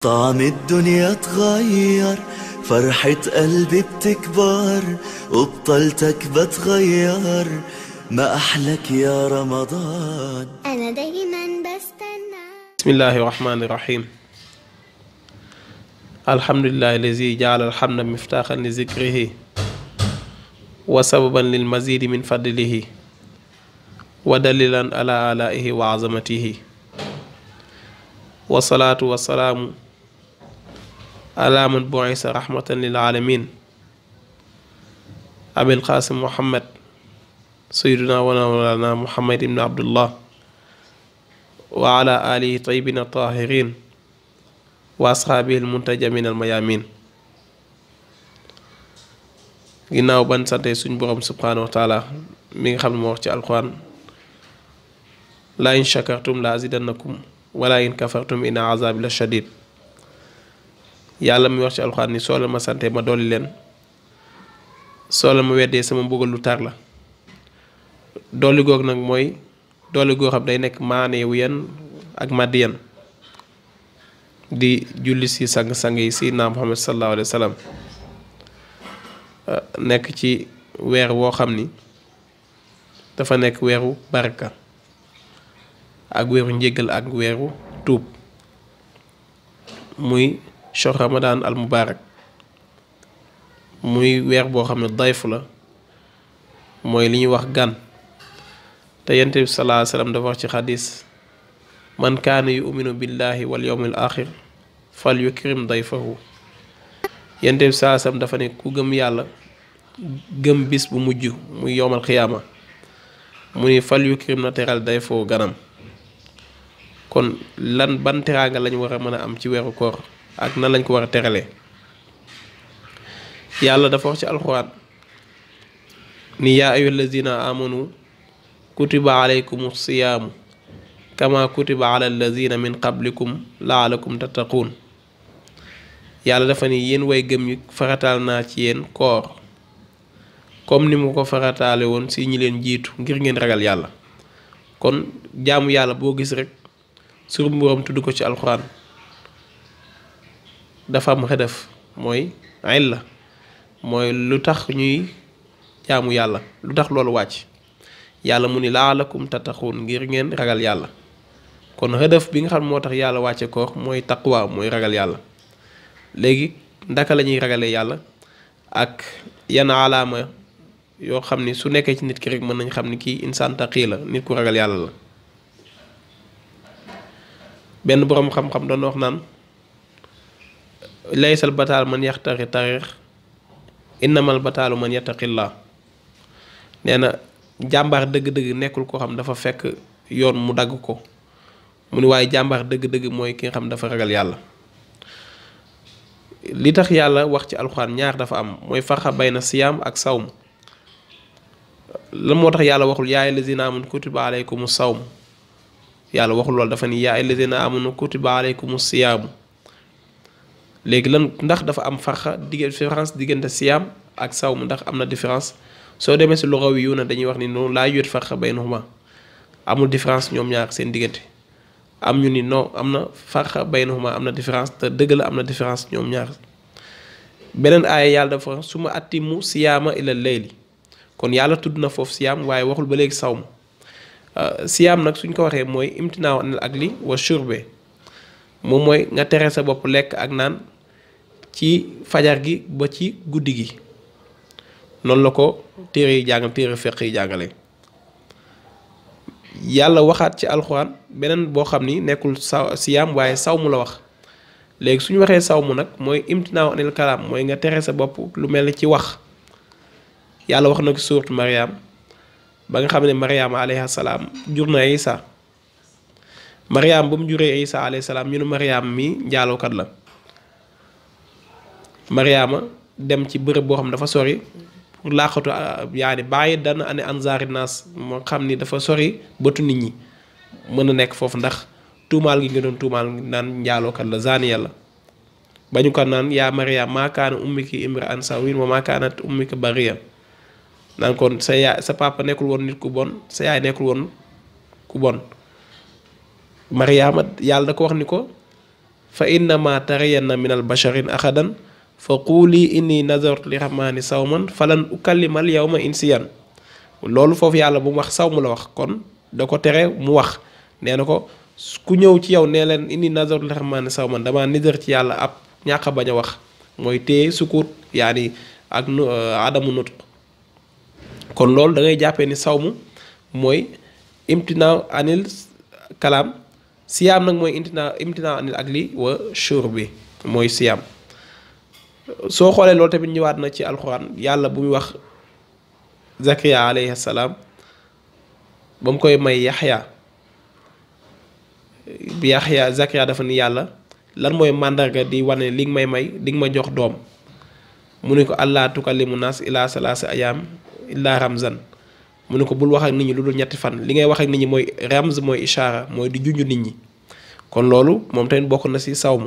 طعم الدنيا اتغير، فرحة قلبي بتكبر، وبطلتك بتغير، ما أحلك يا رمضان. أنا دايما بستنى. بسم الله الرحمن الرحيم. الحمد لله الذي جعل الحمد مفتاحا لذكره وسببا للمزيد من فضله ودليلا على آلائه وعظمته، والصلاة والسلام على من بعث رحمة للعالمين أبي القاسم محمد سيدنا ونولانا محمد بن عبد الله وعلى آله طيبين الطاهرين وأصحابه المنتجى من الميامين. ginnaaw ban sante suñ borom subhanahu wa taala mi nga xam ne moo wax ci alquran la in shakartum la azidannakum wala in kafartum inna azabi la shadid. yàlla mi wax ci alquran ni soo leen ma sante ma dolli leen, soo leen ma weddee sama mbugal lu tar la. dolli goog nag mooy dolli goo xam day nekk maaneewu yan ak màddiyan di julli si sang-sang yi sayyidina Muhammad sallallahu alayhi wa sallam. nekk ci weer woo xam ni dafa nekk weeru baraka ak weeru njéggal ak weeru tuub, muy shahr ramadan al mubarak, muy weer boo xam ne dayf la, mooy li ñuy wax gan. te yonent bi sallallahu alayhi wa sallam dafa wax ci xadis man kaana yu'minu billahi wal yawmil axir fal yukrim dayfahu. yonent bi sallallahu alayhi wa sallam dafa ne ku gëm yàlla gëm bis bu mujj muy yowmal xiyaama mu ni fal yukrim na teral dayfahu ganam. kon lan ban teraanga lañ war a mën a am ci weeru koor ak nan lañ ko war a teralee. yàlla dafa wax ci alxuraan ni yaa ayyuhal lazina amanu kutiba alaykum siyaamu kama kutiba ala allazina min qablikum laalakum tattaquun. yàlla dafa ni yéen way gëm yi farataal naa ci yéen koor comme ni mu ko farataale woon si ñi leen jiitu ngir ngeen ragal yàlla. kon jaamu yàlla boo gis rek sur mburam tudd ko ci alxuraan dafa am xedef, mooy illa, mooy lu tax ñuy jaamu yàlla, lu tax loolu wàcc. yàlla mu ni laalakum tattaquun ngir ngeen ragal yàlla. kon xedef bi nga xam moo tax yàlla wàcce koor mooy taqwa, mooy ragal yàlla. léegi ndaka la ñuy ragalee yàlla ak yan alaama yoo xam ni su nekkee ci nit ki rek mën nañ xam ni kii insaan taqi la, nit ku ragal yàlla la. benn boroom xam-xam doon wax naan laysal bataal man yaxtari tarix innamal bataalu man yattaqillah. nee na jàmbaar dëgg-dëgg nekkul koo xam dafa fekk yoon mu dagg ko, mu ni waaye jàmbaar dëgg-dëgg mooy ki nga xam dafa ragal yàlla. li tax yàlla wax ci alxuraan ñaar dafa am, mooy farxa bayna siyaam ak sawm. lan moo tax yàlla waxul yaa ayyuhal lazina amanu kutiba alaykumu sawm, yàlla waxul loolu, dafa ni yaa ayyuhal lazina amanu kutiba alaykumu siyaamu. léegi lan ndax dafa am farxa différence diggante siyaam ak sawm, ndax am na différence? soo demee si lugawi yu na dañuy wax ni noonu laa yut farxa baynahuma, amul différence ñoom ñaar seen diggante. am ñu ni non am na farqa baynahuma, am na différence, te dëgg la am na différence ñoom ñaar. beneen aaya yàlla dafa suma atimu siyaama ila layli, kon yàlla tudd na foofu siyaam waaye waxul ba léegi sawm. siyaam nag suñ ko waxee mooy imtinaaw anil akli wa shurbe, moom mooy nga tere sa bopp lekk ak naan ci fajar gi ba ci guddi gi. noonu la ko téere yi jàngal, téere fiq yi jàngale. yàlla waxaat ci alxuraan beneen boo xam ni nekkul siyaam waaye sawmu la wax. léegi suñu waxee sawmu nag mooy imtinaaw anil kalaam, mooy nga tere sa bopp lu mel ni ci wax. yàlla wax na ko suuratu Maryam ba nga xam ne Maryam alayhi salaam jur na Isa. Maryam ba mu juree Isa alayhi salaam ñu ne Maryam mi njaalookat la. Maryama dem ci bërëb boo xam dafa sori pour laaxatu yaani bàyyi dana ane anzaari naas, moo xam ni dafa sori bëtu nit ñi mën a nekk foofu ndax tuumaal gi nga doon tuumaal naan njaalookat la, zaaniya la. ba ñu ko naan yaa Maryam maa kaana ummiki imra'an sawiyyan wa maa kaanat ummuki baghiyan, naan kon sa yaay sa papa nekkul woon nit ku bon, sa yaay nekkul woon ku bon. Mariama yàlla da ko wax ni ko fa innama tarayanna min al basharin ahadan fa quuli inni nazartu li rahmani sawman falan ukallimal yawma insiyan loolu foofu yàlla bu mu wax sawm la wax kon da ko tere mu wax nee na ko ku ñëw ci yow nee leen inni nazartu li rahmani sawman dama nizar ci yàlla ab ñàkk a bañ a wax mooy téye sukut yaani ak adamu nutq kon loolu da ngay jàppee ni sawmu mooy imtinaa anil kalaam siyaam nag mooy imtinaa anil akli wa shurbi mooy siyaam soo xoolee loolu tamit ñëwaat na ci alxuraan yàlla bu muy wax Zakariya alayhi salaam ba mu koy may Yaxya bi Yaxya Zakariya dafa ni yàlla lan mooy màndarga di wane li nga may di nga ma jox doom mu ne ko allaa tukallimu naas ilaa salaasa ayaam illaa ramzan mu ne ko bul wax ak nit ñi lu dul ñetti fan li ngay wax ak nit ñi mooy ramz mooy ishaara mooy di junj nit ñi kon loolu moom tamit bokk na ci sawmu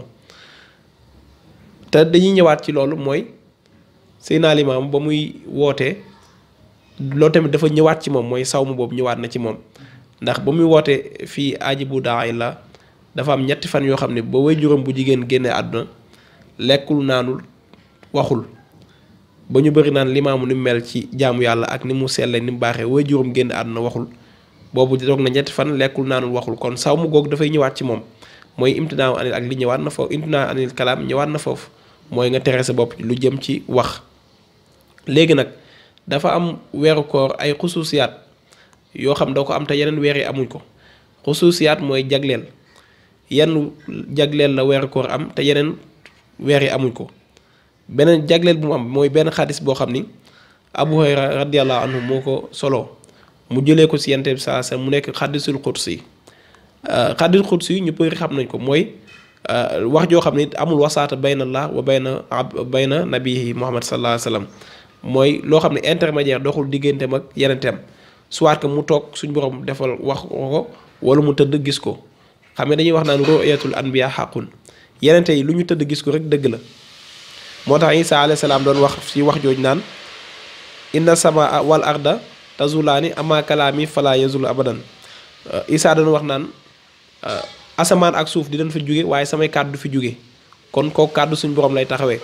te dañuy ñëwaat ci loolu mooy Seydina Limaam ba muy wootee loolu tamit dafa ñëwaat ci moom mooy sawmu boobu ñëwaat na ci moom ndax ba muy wootee fii ajibu daay la dafa am ñetti fan yoo xam ne ba waajuram bu jigéen génne àdduna lekkul naanul waxul ba ñu bëri naan limaamu ni mu mel ci jaamu yàlla ak ni mu selle ni mu baaxee waajuram génne àdduna waxul boobu toog na ñetti fan lekkul naanul waxul kon sawmu googu dafay ñëwaat ci moom mooy imtinaaw anil ak li ñëwaat na foofu imtinaaw anil kalaam ñëwaat na foofu mooy nga tere sa bopp lu jëm ci wax léegi nag dafa am weeru koor ay xusuusiyaat yoo xam doo ko am te yeneen weer yi amuñ ko xusuusiyaat mooy jagleel yenn jagleel la weeru koor am te yeneen weer yi amuñ ko beneen jagleel bu mu am mooy benn xadis boo xam ni Abu Hurayra radiyallahu anhu moo ko solo mu jëlee ko si yonent bi saa sa mu nekk xadisul xudsi xadis xudsi yi ñu bëri xam nañ ko mooy wax joo xam ni amul wasaata bayna Allah wa bayna nabihi Muhammad sallallahu alayhi wa sallam mooy loo xam ne intermédiaire doxul digganteem ak yenenteem soit que mu toog suñ borom defal wax ko wala mu tëdd gis ko xam ne dañuy wax naan ru'yatul anbiya xaqun yenente yi lu ñu tëdd gis ko rek dëgg la moo tax Isa alayhi salaam doon wax ci wax jooj naan inna sama wal arda tazulaani ama kalaami fala yazulu abadan Isa doon wax naan asamaan ak suuf di dañ fa jóge waaye samay kàddu du fi jóge kon kooku kàddu suñ borom lay taxawee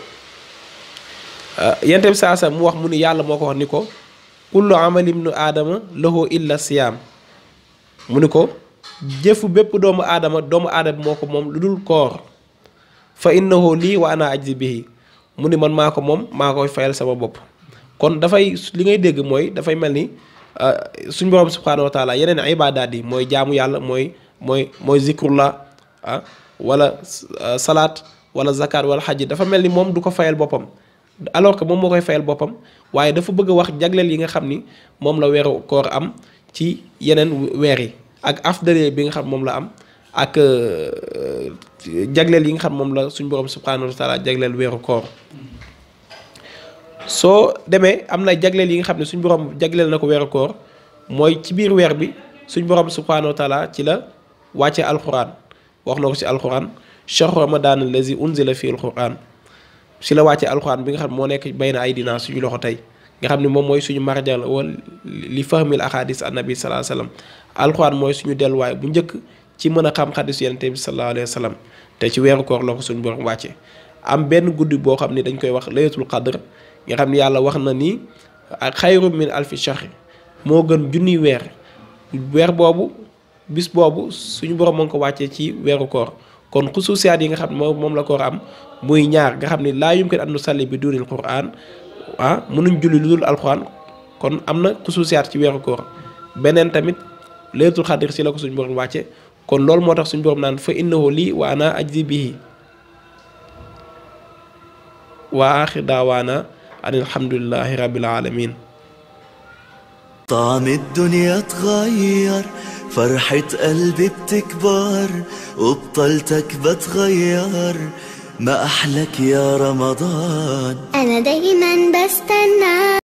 yente bi saa sa mu wax mu ni yàlla moo ko wax ni ko kullu amali ibnu aadama lahu illa siyaam mu ni ko jëfu bépp doomu aadama moo ko moom lu dul koor fa innahu lii wa ana ajzi bihi mu ni man maa ko moom maa koy fayal sama bopp kon dafay li ngay dégg mooy dafay mel ni suñ borom subhaanahu wa taala yeneen ibaadaat yi mooy jaamu yàlla mooy zikrullah wala salaat wala zakat wala xaj dafa mel ni moom du ko fayal boppam alors que moom moo koy fayal boppam waaye dafa bëgg a wax jagleel yi nga xam ni moom la weeru koor am ci yeneen weer yi ak afdale bi nga xam moom la am ak jagleel yi nga xam moom la suñ borom subhanahu wa taala jagleel weeru koor soo demee am na jagleel yi nga xam ne suñ borom jagleel na ko weeru koor mooy ci biir weer bi suñ borom subhanahu wa taala ci la wàcce alquran wax na ko ci alquran shahru ramadan allazi unzila fi alquran ci la wàcce alquran bi nga xam moo nekk bayna ay dina suñu loxo tey nga xam ne moom mooy suñu marjal wala li fahmil ahadis annabi sallallahu alayhi wa sallam alquran mooy suñu delluwaay bu njëkk ci mën a xam xadis yonent bi sallallahu alayhi wa sallam te ci weeru koor la ko suñu borom wàcce am benn guddi boo xam ni dañ koy wax laylatul qadr nga xam ni yàlla wax na ni ak xayru min alfi shahr moo gën junniy weer boobu bis boobu suñu borom moo ngi ko wàccee ci weeru koor kon xusuusiyaat yi nga xam ne moom la koor am muy ñaar nga xam ni laa yumkin an nusalli bi dunil quran mënuñ julli lu dul alquran kon am na xusuusiyaat ci weeru koor beneen tamit laylatul qadr ci la ko suñu borom wàcce kon loolu moo tax suñu borom naan fa innahu lii wa ana ajzi bihi wa axir daawaana an alhamdulillahi rabbil alamin طعم الدنيا اتغير فرحة قلبي بتكبر وبطلتك بتغير ما أحلك يا رمضان أنا دايما بستنى